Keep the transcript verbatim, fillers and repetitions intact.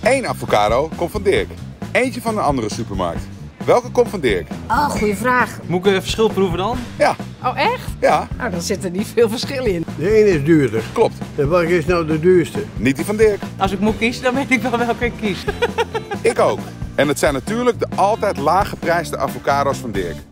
Eén avocado komt van Dirk. Eentje van een andere supermarkt. Welke komt van Dirk? Oh, goede vraag. Moet ik een verschil proeven dan? Ja. Oh, echt? Ja. Nou, dan zit er niet veel verschil in. De ene is duurder. Klopt. En welke is nou de duurste? Niet die van Dirk. Als ik moet kiezen, dan weet ik wel welke ik kies. Ik ook. En het zijn natuurlijk de altijd laag geprijsde avocado's van Dirk.